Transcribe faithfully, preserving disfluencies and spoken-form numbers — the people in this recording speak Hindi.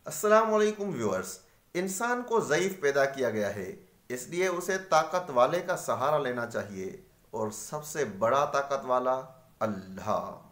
अस्सलाम वालेकुम व्यूअर्स। इंसान को ज़ईफ पैदा किया गया है, इसलिए उसे ताकत वाले का सहारा लेना चाहिए, और सबसे बड़ा ताकत वाला अल्लाह।